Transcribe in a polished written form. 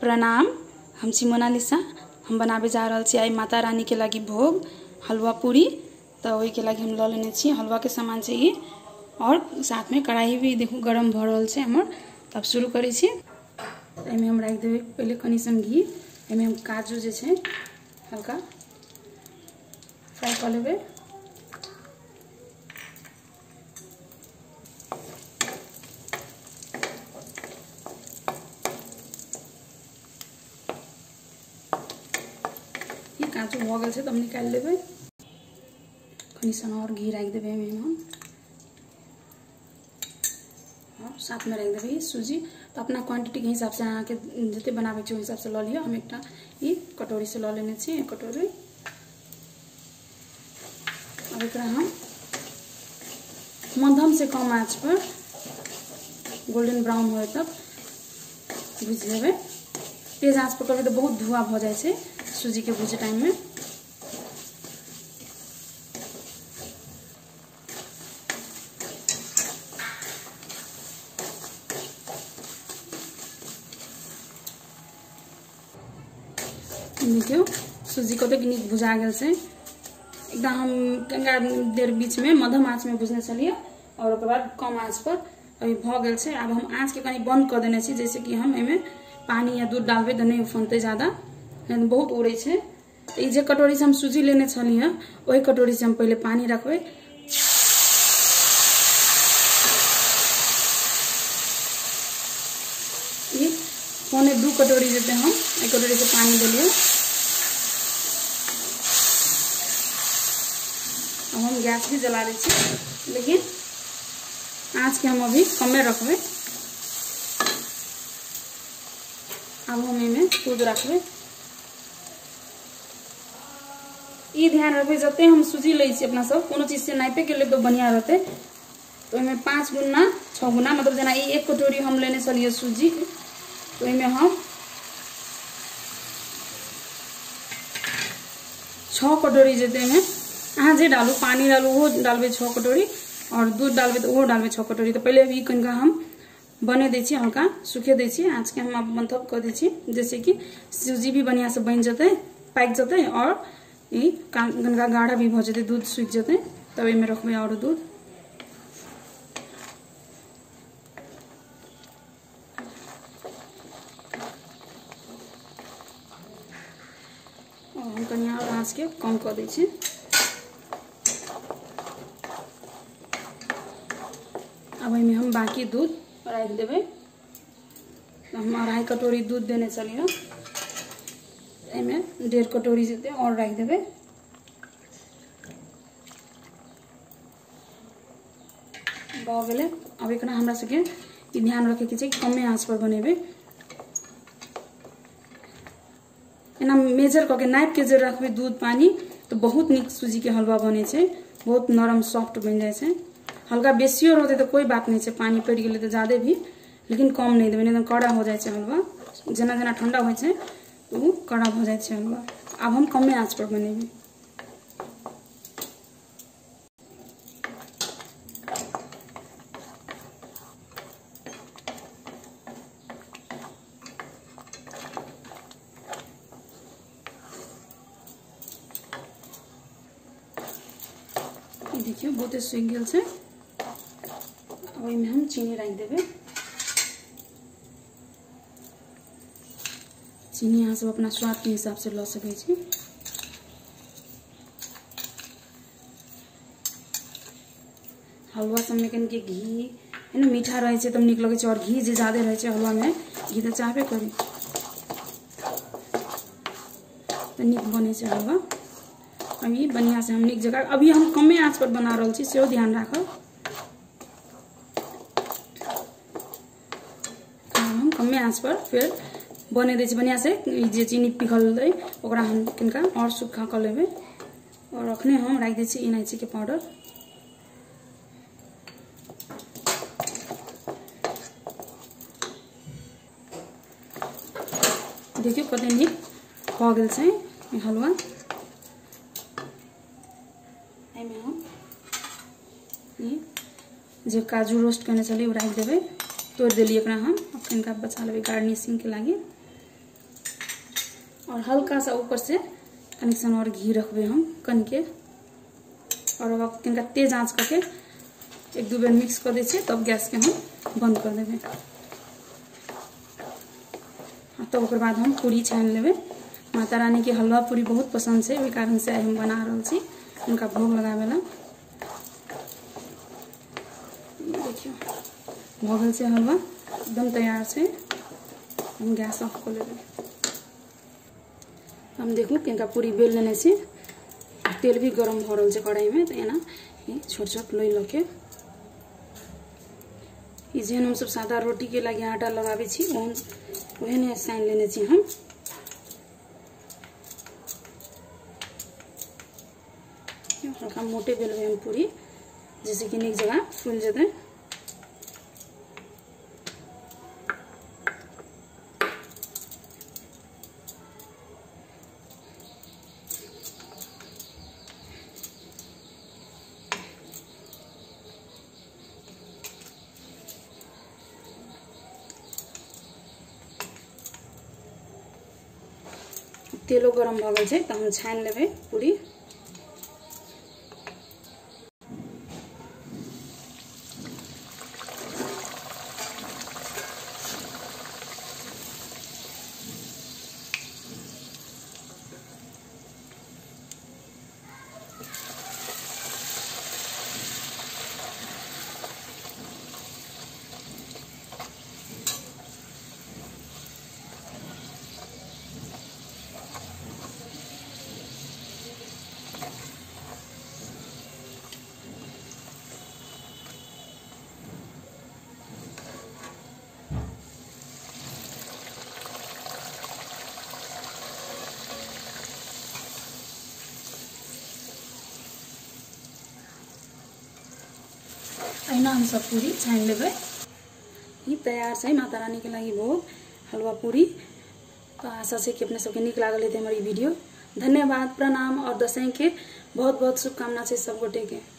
प्रणाम, हम छी मोनालिसा। हम बनाबे जा रहल छी आई माता रानी के लगी भोग हलवा पूरी। तो वही के लगी हम ल लेने छी हलवा के सामान चाहिए और साथ में कढ़ाई भी देखो गरम भ रहल छै हमर। तब शुरू करै छी। एमे हम राख देबे पहले कनी सन घी। एमे हम काजू जे छै हल्का फ्राई कर लेबे। काजू हो गल तो हम निकाल लेबे। कनी सन और घी राख देबे हम और साथ में रख देबे सूजी। तो अपना क्वांटिटी के हिसाब से अहाँ के जते बनाबे छै हिसाब से ल लियो। हम एकटा ई कटोरी से ल लेने छी एक कटोरी। अब एकरा हम मध्यम से कम आंच पर गोल्डन ब्राउन होए तक भूज लेबे। तेज आंच पर करबे तो बहुत धुआं भ जाय छै सूजी के भूजे टाइम में। देखियो सूजी कतेक नीक भुजा गेल छै एकदम। हम कनिका देर बीच में मध्यम आंच में भुजने छलिए और ओकर बाद कम आंच पर अभी भ गेल छै। अब हम आंच के कनी बंद कर देने छी जैसे कि हम एमे पानी या दूध डालबे तो नहीं उफनते ज्यादा, बहुत उड़े छै। तो जे कटोरी से हम सूजी लेने छलिए वही कटोरी से हम पहले पानी रखबे। ये 1.25 कटोरी देते हम एक कटोरी से पानी देलिए। अब हम गैस भी जला दी, लेकिन आंच के हम अभी कमे रखबे। अब हम इमे दूध रखबे। ई ध्यान रखबे जते हम सूजी ले छी अपना सब कोनो चीज से नापे के लिए तो बढ़िया रहते। तो इमे 5 गुना 6 गुना मतलब जना ई 1 कटोरी हम लेने चलिए सूजी तो इमे हम 6 कटोरी जते में अहाँ जे डालू पानी डालू वो डालबे 6 कटोरी और दूध डालबे तो वो डालबे 6 कटोरी। तो पहले अभी कनिका हम बने दै छी, हल्का सूखे दै छी। आंच के हम अब मंथप कर दै छी जैसे कि सूजी भी बढ़िया से बन जते पाक जते और ई कनिका गाढ़ा भी भ जते, दूध सूख जते। तब एमे रखबे और दूध। और हम कनिया और आंच के कम कर दै छी। अब एमे हम बाकी दूध राख देबे। तो हम 2.5 कटोरी दूध देने चलिए, एमे 1.5 कटोरी जते और राख देबे। भ गेले। अब एकरा हमरा सबके ई ध्यान रखे के छै कि कमे आंच पर बनेबे। एना मेजर करके नाप के जे रखबे दूध पानी तो बहुत नीक सूजी के हलवा बने छै, बहुत नरम सॉफ्ट बन जाय छै। हल्का बेसियो रहते तो कोई बात नहीं है, पानी पड़ गए तो ज्यादा भी, लेकिन कम नहीं देवे नहीं तो कड़ा हो जाए हलवा। जना जना ठंडा हो जाए तो वो कड़ा हो जाए हलवा। अब हम कमे आंच पर बनेबे। देखियो बहुते सूख गेल छै। अब में हम चीनी राख देबे। चीनी अहाँ सब अपना स्वाद के हिसाब से ल सके छी। हलवा सब में कनिके घी है ना मीठा रहे छै तो नीक लगे छै, और घी जे ज्यादा रहे छै हलवा में घी तो चाहबे करी तो नीक बने छै हलवा। अभी बढ़िया से हम नीक जगह अभी हम कमे आंच पर बना रहल छी, सेहो ध्यान राखब। हम कमे आंच पर फिर बने दै छी बढ़िया से। जे चीनी पिघल दे ओकरा हम कनिका और सूखा कर लेबे। और अखने हम राख दै छी इलायची के पाउडर। देखियो कते नीक भ गेल छै हलवा। एमे हम जे काजू रोस्ट करने चलिए राख देबे। तोड़ देलिए एकरा हम कनिका बचा लेबे गार्निशिंग के लागी। और हल्का सा ऊपर से कनेक्शन और घी रखबे हम कनिके और कनिका तेज आँच करके 1-2 बेर मिक्स कर दै छियै तब गैस के हम बंद कर देबै। तब ओकर बाद हम पूरी छानि लेबै। माता रानी के हलवा पूरी बहुत पसंद छै, ओहि कारण से हम बना रहल छी उनका भोग लगावे ला। देखियो भऽ गेल छै हलवा, एकदम तैयार छै। हम गैस ऑफ कर लेबै। हम देखू कनिका पूरी बेल लेने छी, तेल भी गरम हो रहल छै कढ़ाई में, तो एना छोट छोट लोई लऽ के जेहन हम सब सादा रोटी के लागी आटा लगाबै छी ओहने साइन लेने छी हम। हल्का मोटे बेलबै हम पूरी, जैसे कि नीक जगह फूल जेतै। तेलो गरम भ गेल छै तऽ हम छानि लेबै पूरी। अहिना हम सब पूरी छानि लेबै। ई तैयार छै माता रानी के लागि भोग हलवा पूरी। तो आशा छै कि अपने सबके नीक लागल हेतै हमर ई वीडियो। धन्यवाद, प्रणाम और दशैं के बहुत बहुत शुभकामना छै सब गोटे के।